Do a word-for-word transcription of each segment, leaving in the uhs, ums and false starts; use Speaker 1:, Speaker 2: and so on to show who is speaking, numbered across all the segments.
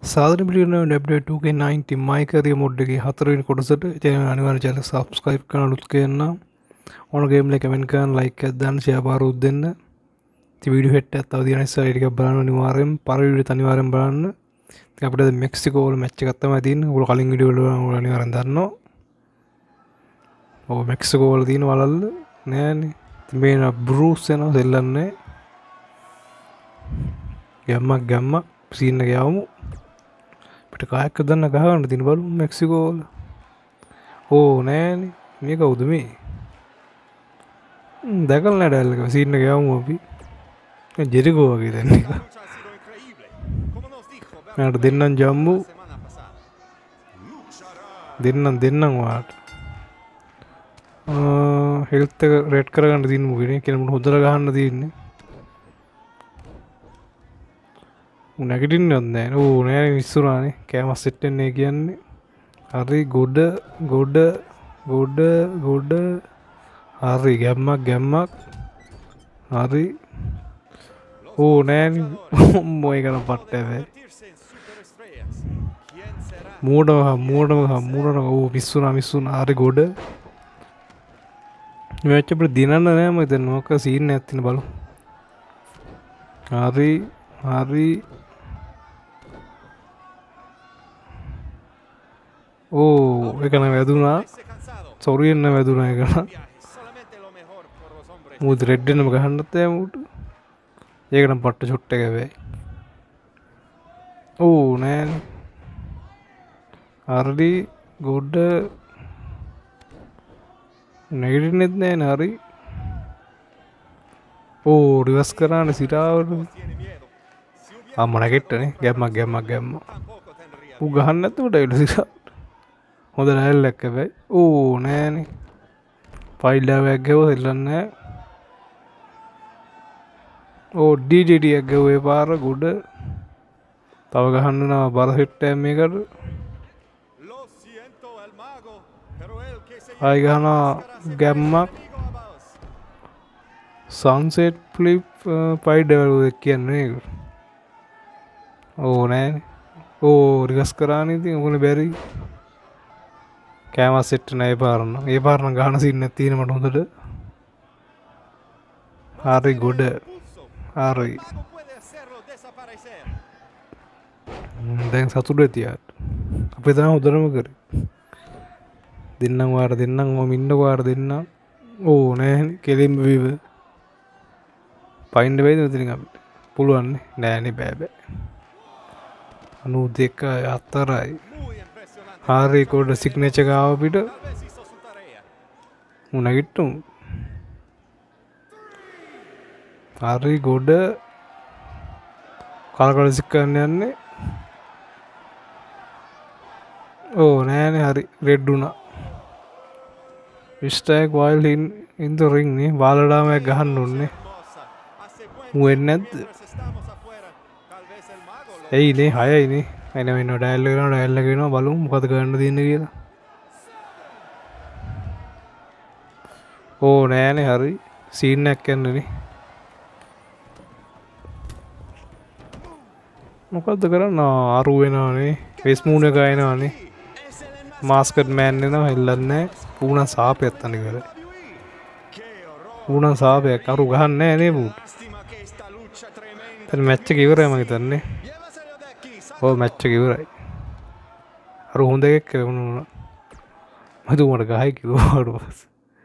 Speaker 1: සාධන පිළිගන්න W two K ninety මයිකරිය mod එකේ හතරවෙනි කොටසට channel අනිවාර්යෙන් channel subscribe කරන්න අලුත් කියන්න ඕන ගේම් එක කමෙන්ට් කරන්න like එකක් දාන්න share පාරුත් දෙන්න. ඉතින් වීඩියෝ හෙට් එකක් තව තියෙන නිසා ටිකක් බලන්න අනිවාර්යෙන් පර වීඩියෝ අනිවාර්යෙන් බලන්න. ඉතින් අපිට දැන් මෙක්සිකෝ වල මැච් එකක් තමයි තියෙන්නේ. ඔයගොල්ලෝ කලින් වීඩියෝ වල ඔයගොල්ලෝ අනිවාර්යෙන් දන්නවා. ඔව් මෙක්සිකෝ වල තියෙන වලල්ල නෑනේ. ඉතින් මේ බෲස් යනවා දෙල්ලන්නේ. ගැම්මක් ගැම්මක් සීන් එක යවමු. පිට කායක් දන්න ගහගන්න තින බලු මෙක්සිකෝල ඕ නෑන මේ කවුද මේ දැකල් නැඩල්ලක සින්න ගවම අපි ජෙරිකෝ වගේ දැන්න ට දෙන්නම් ජම්බු දෙන්නම් දෙන්නම් වාට හෙල්ත රෙට් කරගන්න තින් මුගෙන කෙනමුට හොදර ගහන්න තියන්නේ නැගටින් නොන්නෑ ඕ නෑ විස්සුරානේ කෑමස් සෙට්ටන්නේ කියන්නේ හරි ගොඩ ගොඩ ගොඩ ගොඩ හරි ගැම්මක් ගැම්මක් හරි ඕ නෑන මොය කන පට්ට ඇැ මූඩම මූඩම මූඩන ඕ පිස්සුනා මිස්සුන් හරි ගොඩ වැච්චපට දිනන්න නෑම එත නොක සීන්න ඇත්තින බලු හරි හරි ඕ එකන වැදුනා සොරියන්න වැදුනා එකන මුද රෙඩ්ඩනම ගහන්නත්තය මුට ඒකනම් පට්ට චොට්ට එකැවයි ඕ නෑන් අරඩි ගොඩ්ඩ නැගට නෙත් නෑ නරි ඕ රිවස් කරන්න සිරාවට අම්මනගෙට්ටනේ ගැම්මක් ගැම්මක් ගැම්ම උ ගහන්න ඇතුට එට සිරා හොඳ නැල්ලැක්ක බැයි ඕ නෑන පයිල්ඩාවයක් ගැව එල්ලන්න ඕ ඩීජටියක් ගැවේ පාර ගොඩ තව ගහන්නවා බරහිට්ටෑ මේකට අයිගහනා ගැම්මක් සංසෙට් පලිප් පයිඩවලු දෙක් කියන්නේ ඕ නෑන ඕ රිගස් කරානීති ඔගුණ බැරි කෑමස් සෙට්ට නෑ පාරන්න ඒ පාරණ ගාන සින්න තියෙනමට හොඳට හරි ගොඩ හරි දැන් සතුට ඇතියාට අපේ තම හොදරම කර දෙන්නම් වාට දෙන්නම් ඕ ඉන්න වාට දෙන්න ඕ නෑ කෙලිම් වීව පයින්ඩ වේද තිරි අපට පුළුවන්නේ නෑනෙ බෑබෑ අනු දෙක අත්තරයි හාරයකොඩ සිග්නේචකාව පිට උනගිට්ටුම් හරි ගොඩ කලකල සික්කන්න යන්නේ ඕ නෑන හරි රෙඩ්ඩුනා විස්ටෑක් වයිල් ඉන්ද රිංනේ බාලඩාමයක් ගහන්න ඔන්නේ මුවෙන් නැද්ද ඇයිනේ හයයිනේ එනවෙන්න ඩැල්ලගෙන ඩැල්ලගෙන බලු මොකද කරන්න තින්න කියලා ඕ නෑනේ හරි සීන්නක් යන්නනේ මොකක්ද කරන්න අරු වෙනනේ වෙස්මූුණ එකයනවානේ මාස්කට් මෑන්නවා එල්ලන්නේ පූුණ සාපය ඇත්තනි කර පූුණ සාපයක් අරු ගහන්න නේ බූට මැච්ච කිවරයම හිතන්නේ ඕ මැච්ච කිවරයි අරු හොඳ එකක් කරවුණුන මතුමට ගහයි කිවවාට පස්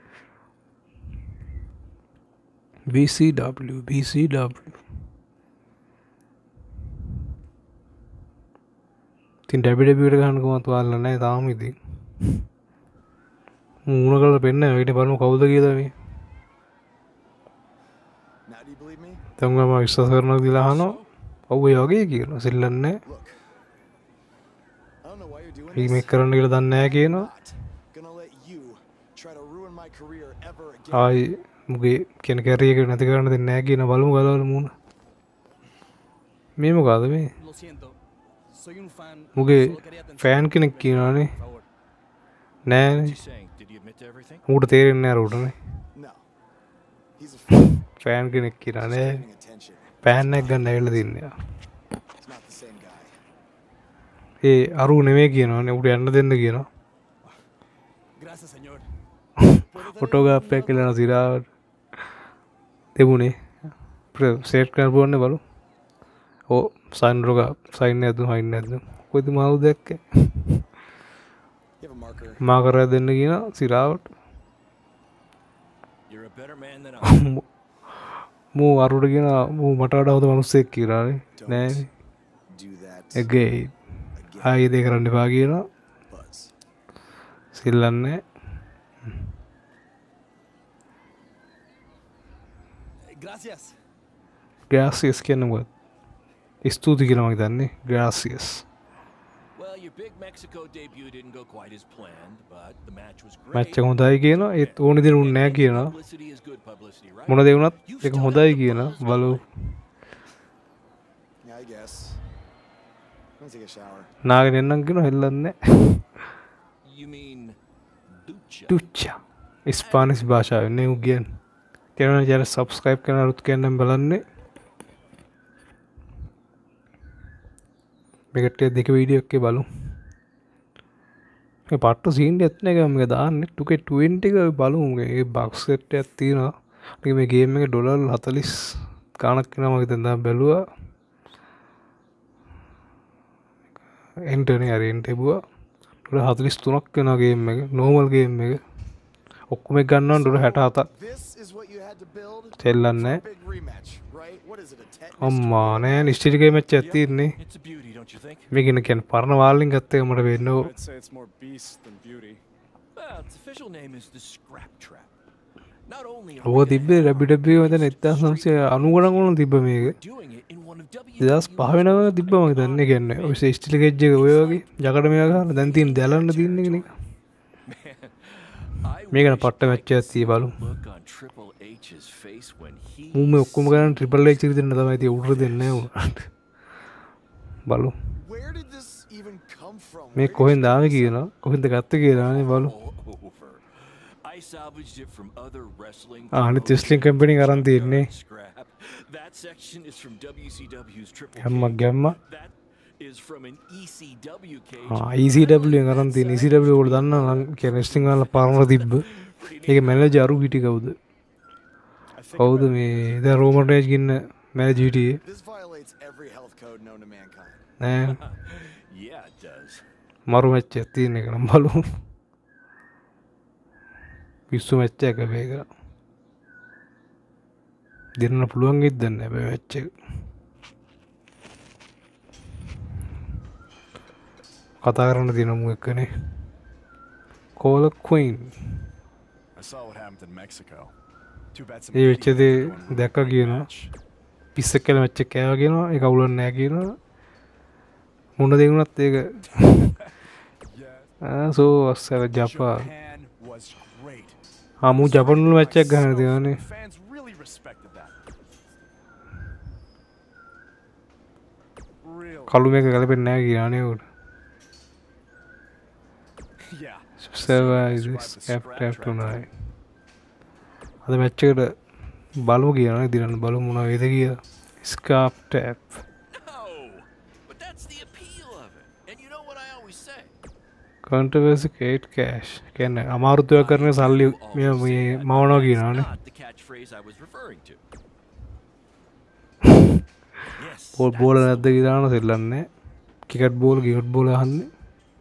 Speaker 1: B C W B C W තින් ඩැබිඩබිට ගන්නකමතු අල්ලනෑ තාම ඉතින් මුණ කල පෙන්න වැට පරම කවුද කියදවේ තැන්ගම විශ්වාස කරනක් දිලාහනෝ ඔව්ව යෝගේ කියන සිල්ලන්නේ රීමෙක් කරන්න කියල දන්නෑ කියනවා ආයි මුගේ කෙන කැරියක නැති කරන්න දෙ නෑ කියන බලමු ගලවල මුණ මේම කාද මේ මුගේ ෆෑන් කෙනෙක් කියනනේ නෑ මූට තේරෙන්නේ අරුටනේ ෆෑන් කෙනෙක් කියනනේ පෑන්නක් ගන්න ඇල්ල තින්නේ ඒ අරු නෙමෙයි කියනවානේ උට යන්න දෙන්න කියනවා.
Speaker 2: Gracias, señor.
Speaker 1: ෆොටෝග්‍රාෆ් එකක් කියලා සිරාවට දෙමුනේ. සේට් කරන්න පුළුවන් බලමු. ඕ සයින් රෝග සයින් නැද්ද හයින් නැද්ද? කොයිද මාළු දැක්කේ?
Speaker 2: You have a marker.
Speaker 1: මාකරය දෙන්න කියනවා සිරාවට.
Speaker 2: You're a better man than I.
Speaker 1: මූ අරුට කියනවා මූ මට වඩා හොඳ මිනිස්සෙක් කියලානේ. නෑනේ.
Speaker 2: Do that.
Speaker 1: එගේ ආයෙ දෙය කරන්න එපා කියනවා.
Speaker 2: Buzz.
Speaker 1: සිල්ලන්නේ.
Speaker 2: Gracias.
Speaker 1: ග්‍රෑසියස් කියන්නේ මොකක්ද? ස්තුති කියලා මම හිතන්නේ. ග්‍රෑසියස්.
Speaker 2: Well, your big Mexico debut didn't go quite as planned, but the match was great.
Speaker 1: Match එක හොඳයි කියනවා. ඒත් ඕන විදිහට උන්නේ නැහැ කියනවා.
Speaker 2: Publicity is good publicity, right?
Speaker 1: මොන දේ වුණත් ඒක හොඳයි කියන බලු.
Speaker 2: Yeah, I guess. I'm gonna take a shower.
Speaker 1: නාගෙන එන්නම් කියනවා හෙල්ලන්නේ.
Speaker 2: You mean ducha?
Speaker 1: ටුච්චා. ස්පානිෂ් භාෂාවෙන් නේ උ කියන්නේ. channel එක subscribe කරන අලුත් කෙනෙක් බලන්නේ. මේකට දෙක වීඩියෝ එකක් බලමු. මේ පට්ට සීන් එකක් නේ මේක දාන්නේ two K twenty එක බලමු. මේ බක්ස් සෙට් එකක් තියෙනවා. මේ ගේම් එකේ ඩොලර් හතළිස් ගාණක් වෙනවා මම හිතන දා බැලුවා. එන්ටර්නේ හරි එන්ටර් බුවා. ඩොලර් හතළිස් තුනක් වෙනවා ගේම් එක. නෝමල් ගේම් එක. ඔක්කොම එක ගන්නවා ඩොලර් හැට හතක්.
Speaker 2: This is what you had to build.
Speaker 1: සෙල්ලන්නේ.
Speaker 2: Big rematch, right? What is it? A tetanus?
Speaker 1: අම්මා නෑ නිශ්චිත ගේම් එකක් තියෙන්නේ.
Speaker 2: It's a beauty, don't you think?
Speaker 1: මේක නේ කියන්නේ පරණ වාල්ලින් ගත්ත එක මට වෙන්නේ.
Speaker 3: I'd say it's more beast than beauty.
Speaker 2: Well, its official name is the Scrap Trap. Not only are
Speaker 1: ඔය
Speaker 2: we
Speaker 1: තිබ්බේ
Speaker 2: gonna
Speaker 1: W W E මෙතන එක්දාස් නවසිය අනූ ගණන් වල තිබ්බ මේක.
Speaker 2: doing it in one of W
Speaker 1: දෙදාස් පහ වෙනකම් තිබ්බ මම දන්නේ කියන්නේ. ඔය ස්ටිල් ගේජ් එක ඔය වගේ ජකට මේවා ගහලා දැන් තියෙන දැලන්න තියෙන එක නේ. මේක න පට්ට මැච් එකක් තිය බලමු.
Speaker 2: look on Triple H's face when he
Speaker 1: මූ මේ ඔක්කොම ගන්න ට්‍රිපල් එච් එක දෙන්න තමයි තිය උඩට දෙන්නේ නැහැ උනාට. බලමු.
Speaker 2: Where did this even come from?
Speaker 1: මේ කොහෙන්ද ආවේ කියනවා. කොහෙන්ද ගත්තේ කියලා නේ බලමු.
Speaker 2: All over. I salvaged it from other wrestling.
Speaker 1: ආ අනිත් wrestling company එක අරන් තියෙන්නේ.
Speaker 2: Scrap. That section is from W C W's Triple
Speaker 1: ගැම්මක්
Speaker 2: H.
Speaker 1: ගැම්ම.
Speaker 2: That is from an E C W cage.
Speaker 1: ආ E C W එකෙන් අරන් තියෙන E C W වල දන්නා නම් කියන්නේ wrestling වල පරණ තිබ්බ. ඒක මැනේජර් අරු හිටි කවුද?
Speaker 3: I think
Speaker 1: කවුද මේ දැන් රෝමන් රේජ් ගින්න මැනේජර් හිටියේ
Speaker 2: This violates every health code known to mankind.
Speaker 1: නෑ
Speaker 2: Yeah, it does.
Speaker 1: මරු මැච් එකක් තියෙන එක නම් බලමු. පිස්සු මැච් එකක් මේක. දෙන්න පුළුවන් ඉද්ද නැහැ මේ මැච් එක. කතා කරන්න තියෙන මු එක්කනේ. Call a Queen.
Speaker 3: I saw what happened in Mexico. Too bad some
Speaker 1: ඒ වෙච්ච
Speaker 3: idiot
Speaker 1: දේ
Speaker 3: doing a
Speaker 1: දැක්කා කියනවා.
Speaker 3: rematch.
Speaker 1: පිස්සෙක් කියලා මැච් එක කෑවා කියනවා. ඒක අවුලක් නැහැ කියනවා. මොන දේ වුණත් ඒක
Speaker 3: Yeah,
Speaker 1: ආ සෝ අස්සර ජපා.
Speaker 3: Japan was great.
Speaker 1: ආ මු ජපන් වල මැච් එකක් ගහන්න තියෙනවානේ.
Speaker 3: Fans really respected that. Really?
Speaker 1: කළු මේක ගලපෙන්නේ නැහැ කියලානේ උඩ.
Speaker 3: Yeah.
Speaker 1: Survive this cap tap tonight. අද මැච් එකට බලමු කියනවා දිනන්න බලමු මොනවා වේද කියලා. Scarf tap.
Speaker 2: No, but that's the appeal of it. And you know what I always say.
Speaker 1: Controversy create cash. කියන්නේ අමාරුත්වය කරන සල්ලි මේ මේ මවනවා කියනවානේ.
Speaker 2: Not the catchphrase I was referring to. Yes.
Speaker 1: Ball බෝල නැද්ද කියලා සෙල්ලන්නේ. ක්‍රිකට් බෝල් ක්‍රිකට් බෝල අහන්නේ.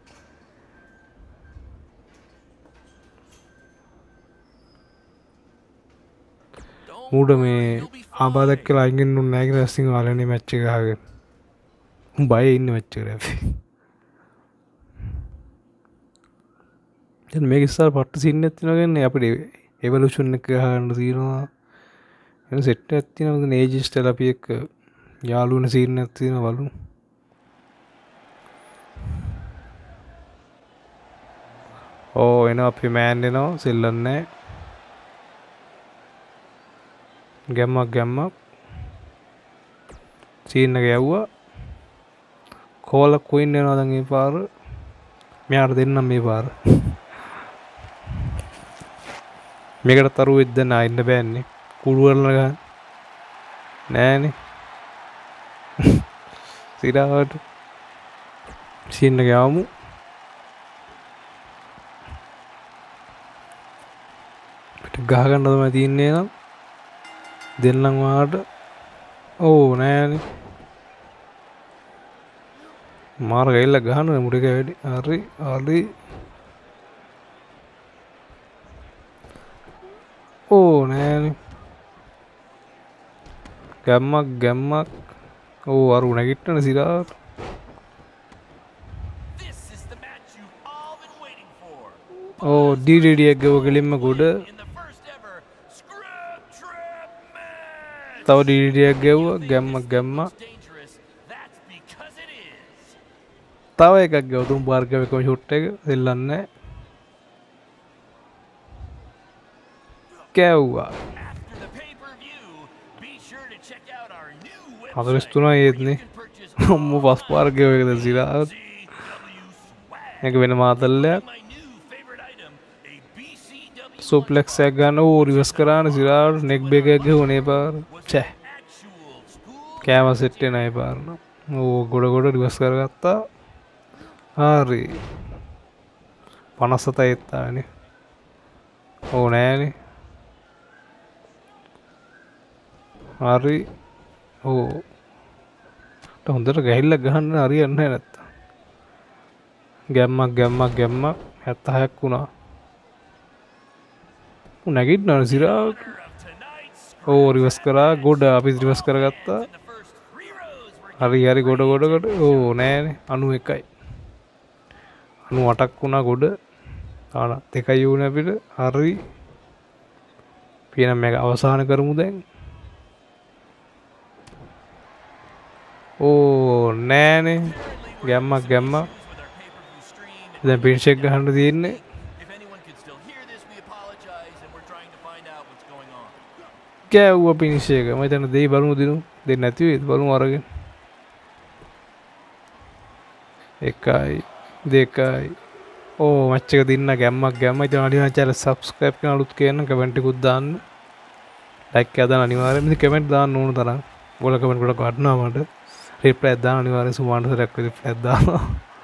Speaker 1: මූඩ මේ ආබාධක් කියලා අයින් වෙන්න නැහැ කියලා රැස්ටිං වලනේ මැච් එක ගහගෙන. උන් බයේ ඉන්න මැච් එකට අපි. දැන් මේක ඉස්සර පට්ට සීන් එකක් තියෙනවා කියන්නේ අපිට එවලුෂන් එක ගහන්න තියෙනවා. එන සෙට් එකක් තියෙනවා දැන් ඒජස් ටෙලපි එක යාළුවන සීන් එකක් තියෙනවා බලමු. ඕ එනවා අපි මෑන් එනවා සෙල්ලන්නේ. ගැම්මක් ගැම්මක් සීන් එක යවුවා. කෝල ක්වීන් වෙනවා දැන් මේ පාර. මෙයාට දෙන්නම් මේ පාර. මේකට තරුවෙද්ද නා ඉන්න බෑන්නේ. කුළු වරලා ගන්න. නෑනේ. සිරාවට සීන් එක යවමු. පිට ගහ ගන්න තමයි තියන්නේ නම් දෙන්නම් වාට. ඕ නෑනේ. මාර ගිල්ල ගහනවා මුඩ එක වැඩි. හරි හරි. ඕ නෑනේ. ගැම්මක් ගැම්මක්. ඕ අරු නැගිට්ටන සිරාට.
Speaker 2: This is the match you've all been waiting for.
Speaker 1: ඕ ඩී ඩී ඩී එක ගව කෙලින්ම ගොඩ.
Speaker 2: In the first ever Scrub Trap match.
Speaker 1: තව ඩී ඩී ඩී එක ගෙව්වා ගැම්මක් ගැම්මක්.
Speaker 2: Dangerous. That's because it is.
Speaker 1: තව එකක් ගෙව තුන් පාර ගෙව එකම ෂොට් එක දෙල්ලන්නේ. කැව්වා.
Speaker 2: After the pay-per-view, be sure to check out our new
Speaker 1: හතරස්
Speaker 2: website.
Speaker 1: තුනයි ඒත්නේ. අම්මෝ පස් පාර ගෙව එකද සිරාට.
Speaker 2: C W Swag.
Speaker 1: එක වෙන මාතල්ලයක්.
Speaker 2: My new favorite item, a B C W
Speaker 1: සුප්ලෙක්ස් එක ගන්න ඕ රිවර්ස් කරාන සිරාට නෙක් බේක් එක ගෙවුනේ පාර. ඡේ.
Speaker 2: actual school.
Speaker 1: කෑම සෙට් එක නයි පාරන. ඕ ගොඩ ගොඩ රිවර්ස් කරගත්තා. හරි. පනස් සතයි එත්තානේ. ඕ නෑනේ. හරි. ඕ. හොඳට ගහිල්ල ගහන්න හරියන්නේ නැහැ නැත්තම්. ගැම්මක් ගැම්මක් ගැම්මක් හැත්තහයක් වුණා. උ නැගිටිනවා සිරාට. ඕ රිවර්ස් කරා ගොඩ අපි රිවර්ස් කරගත්තා.
Speaker 2: The first three rows were
Speaker 1: හරි හරි ගොඩ ගොඩ ගොඩ. ඕ නෑනේ අනු එකයි. අනු අටක් වුණා ගොඩ. ආන දෙකයි වුණා අපිට. හරි. පියනම් මේක අවසන් කරමු දැන්. ඕ නෑනේ ගැම්මක් ගැම්මක්.
Speaker 2: with our pay-per-view stream.
Speaker 1: දැන් පින් ෂෙක් ගහන්න තියෙන්නේ.
Speaker 2: If anyone could still hear this, we apologize, and we're trying to find out what's going on.
Speaker 1: කෑව්වා පින් ෂෙක්. මම හිතන්නේ දෙයි බලමු දිනු. දෙන්න නැති වෙයිද බලමු අරගෙන. එකයි දෙකයි. ඕ මැච් එක දින්න ගැම්මක් ගැම්ම. ඉතින් අනිවාර්යෙන් channel subscribe කරන අලුත් කියන කමෙන්ට් එකකුත් දාන්න. like එක දාන්න අනිවාර්යෙන්. ඉතින් කමෙන්ට් දාන්න ඕන තරම්. ඔයාලා කමෙන්ට් ගොඩක් වටිනවා මට. reply දාන්න අනිවාර්යෙන් සුමානට සරයක් reply දානවා.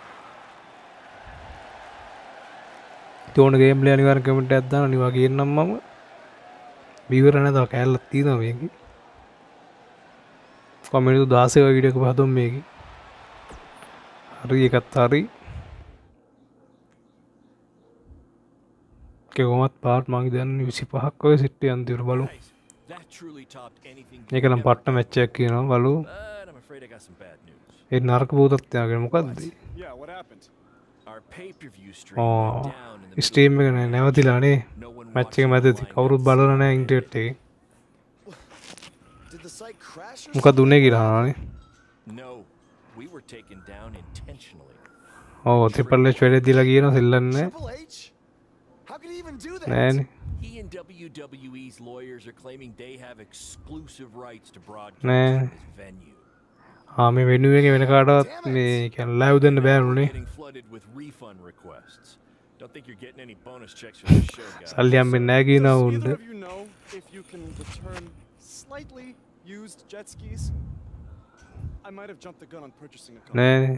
Speaker 1: තෝන ගේම් ප්ලේ අනිවාර්යෙන් කමෙන්ට් එකක් දාන්න අනිවාර්යෙන් කියන්නම් මම. බීවර නැතව කැලලක් තියෙනවා මේකේ. කමෙන්ට් දහසක වීඩියෝ එක පහතුම් මේකේ. හරි එකත් හරි. කොහොමත් පාර්ට් මං දන්නේ විසිපහක් වගේ සිට්ටි අන්තිමට බලමු.
Speaker 2: Nice. That truly topped anything.
Speaker 1: මේක නම් පට්ට මැච් එකක් කියනවා බලමු.
Speaker 2: But I'm afraid I got some bad news.
Speaker 1: ඒ නරක භූතත් යාගෙන මොකද්ද?
Speaker 3: Yeah, what happened?
Speaker 2: Our pay-per-view stream
Speaker 1: ඕ
Speaker 2: went down in the
Speaker 1: stream එක නෑ නැවතිලා නේ.
Speaker 2: no one
Speaker 1: මැච්
Speaker 2: watched
Speaker 1: එක
Speaker 2: the
Speaker 1: මැදදී
Speaker 2: line
Speaker 1: කවුරුත්
Speaker 2: up.
Speaker 1: බලලා නෑ ඉන්ටර්නෙට් එකේ.
Speaker 3: Did the site crash or
Speaker 1: මොකද උනේ කියලා අහනවානේ.
Speaker 2: No, we were taken down intentionally.
Speaker 1: ඔව් ත්‍රිපල් එච් වැඩේ දීලා කියනවා සෙල්ලන්නේ
Speaker 3: Triple H? How could he even do that?
Speaker 1: නෑනේ.
Speaker 2: He and W W E's lawyers are claiming they have exclusive rights to broadcast
Speaker 1: Nah.
Speaker 2: from this venue.
Speaker 1: ආ මේ වෙනුව එක වෙන කාටවත් මේ කියන්නේ ලයිව් දෙන්න බෑනුනේ.
Speaker 2: Getting flooded with refund requests. Don't think you're getting any bonus checks for this show, guys.
Speaker 1: සල්ලි හම්බෙන්නේ නෑ කියනවා
Speaker 3: Does
Speaker 1: උන්ට.
Speaker 3: either of you know if you can return slightly used jet skis? I might have jumped the gun on purchasing a couple.
Speaker 1: නෑනේ.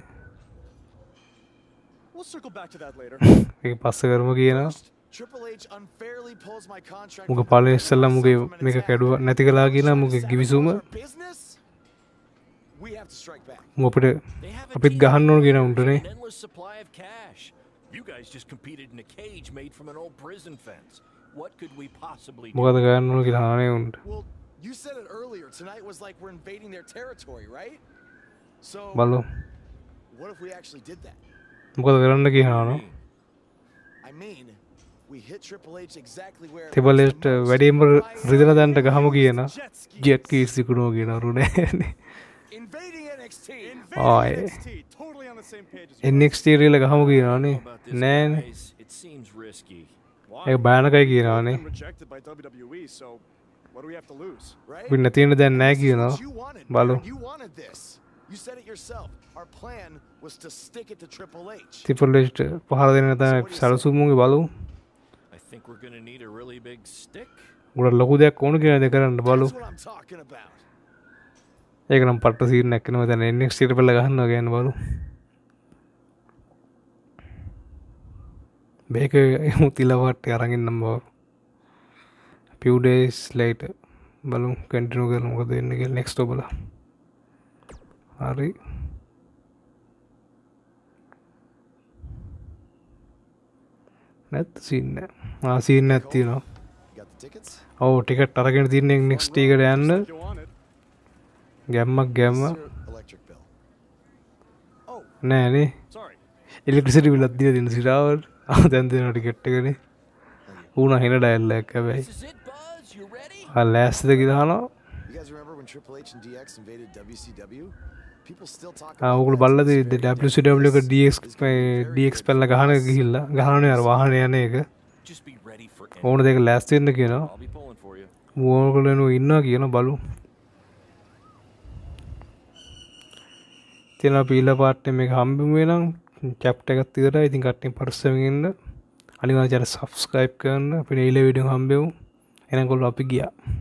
Speaker 3: We'll circle back to that later.
Speaker 1: මේක පස්සේ කරමු කියනවා.
Speaker 3: First, Triple H unfairly pulls my contract.
Speaker 1: මුග
Speaker 3: with
Speaker 1: පළවෙනි
Speaker 3: the
Speaker 1: ඉස්සෙල්ලා මුගේ
Speaker 3: from an
Speaker 1: මේක
Speaker 3: attack.
Speaker 1: කැඩුවා නැති කළා කියනවා මුගේ ගිවිසුම.
Speaker 3: Our business? We have to strike back.
Speaker 1: මු අපිට
Speaker 2: They have a
Speaker 1: අපිත්
Speaker 2: team
Speaker 1: ගහන්න ඕන කියන
Speaker 2: of
Speaker 1: උන්ටනේ.
Speaker 2: an endless supply of cash. You guys just competed in a cage made from an old prison fence. What could we possibly do?
Speaker 1: මොකද ගන්න ඕන කියලා අහන්නේ උන්ට.
Speaker 3: Well, you said it earlier. Tonight was like we're invading their territory, right? So,
Speaker 1: බලමු.
Speaker 3: what if we actually did that?
Speaker 1: මොකද කරන්න කියනවා.
Speaker 3: I mean, we hit Triple H exactly where. it
Speaker 1: triple
Speaker 3: hurts
Speaker 1: H
Speaker 3: the most.
Speaker 1: වැඩිම රිදෙන දන්ට ගහමු කියන
Speaker 3: Jet skis.
Speaker 1: Jet skis විකුණුව කියන රුණෑනේ.
Speaker 3: Invading N X T.
Speaker 1: Oh,
Speaker 3: Invading
Speaker 1: yeah.
Speaker 3: N X T. Totally on the same page as
Speaker 1: N X T රියල ගහමු කියනවානේ.
Speaker 2: About this,
Speaker 1: නෑනේ.
Speaker 2: guys, it seems risky.
Speaker 3: Why?
Speaker 1: ඒක භයානකයි කියනවානේ.
Speaker 3: Been rejected by W W E, so what do we have to lose, right?
Speaker 1: අපිට නැති වෙන දැන් නෑ
Speaker 3: This is
Speaker 1: කියනවා.
Speaker 3: what you wanted,
Speaker 1: බලමු.
Speaker 3: man. You wanted this. You said it yourself. Our plan was to stick it to Triple H.
Speaker 1: Triple H පහර දෙන්න තමයි සරසුමුගේ බලමු.
Speaker 2: I think we're gonna need a really big stick.
Speaker 1: ගොඩක් ලොකු දෙයක් ඕන කියන දේ කරන්න බලමු.
Speaker 3: That's what I'm talking about.
Speaker 1: ඒක නම් පට්ට සීන් එකක් වෙනවා දැන් එන් එක්ස් ටී රිපල් ගහනවා කියන බලමු. මේක මුතිලවට අරගින්නම් බව few days later බලමු කන්ටිනියු කරමු මොකද වෙන්නේ කියලා next ඔබලා හරි නැත් සීන් නෑ ආ සීන් නැත් තියෙනවා
Speaker 3: Got the tickets?
Speaker 1: ඔව් ටිකට් අරගෙන තියන්නේ next එකට යන්න
Speaker 3: If you want it.
Speaker 1: ගැම්මක් ගැම්ම
Speaker 3: What's your electric bill? Oh,
Speaker 1: නෑනේ
Speaker 3: sorry.
Speaker 1: ඉලෙක්ට්‍රිසිටි බිලක් දීලා දෙන්න සිරාවට ආ දැන් දෙනවා ටිකට් එකනේ ඌනා හින ඩයල් එකක් හැබැයි
Speaker 2: This is it, Buzz. You ready?
Speaker 1: ආ ලෑස්තිද කියලා අහනවා
Speaker 3: You guys remember when Triple H and D X invaded W C W? People still talk
Speaker 1: ආ
Speaker 3: about
Speaker 1: ඔගොල්ලෝ
Speaker 3: that
Speaker 1: බලලා
Speaker 3: to this
Speaker 1: තියෙද්දි
Speaker 3: very
Speaker 1: W C
Speaker 3: day.
Speaker 1: W එක
Speaker 3: This
Speaker 1: D X
Speaker 3: is gonna be very
Speaker 1: D X
Speaker 3: good
Speaker 1: පැල්ල
Speaker 3: for
Speaker 1: ගහන
Speaker 3: us.
Speaker 1: ගිහිල්ලා ගහන්නේ අර වාහනේ යන එක
Speaker 2: Just be ready for
Speaker 1: ඕන
Speaker 2: anything.
Speaker 1: දෙයක ලෑස්ති වෙන්න කියනවා
Speaker 2: I'll be pulling for you.
Speaker 1: ඕගොල්ලෝ ඉන්නවා කියන බලු තියෙන අපි ඊළ පාර්ට් එක හම්බෙමු වෙනම් චැප්ටර් එකක් ඉවරයි ඉතින් කට්ටිය පරිස්සමෙන් ඉන්න අනිවාර්යයෙන් subscribe කරන්න අපි ඊළ වීඩියෝ හම්බෙමු එහෙනම් කොල්ලෝ අපි ගියා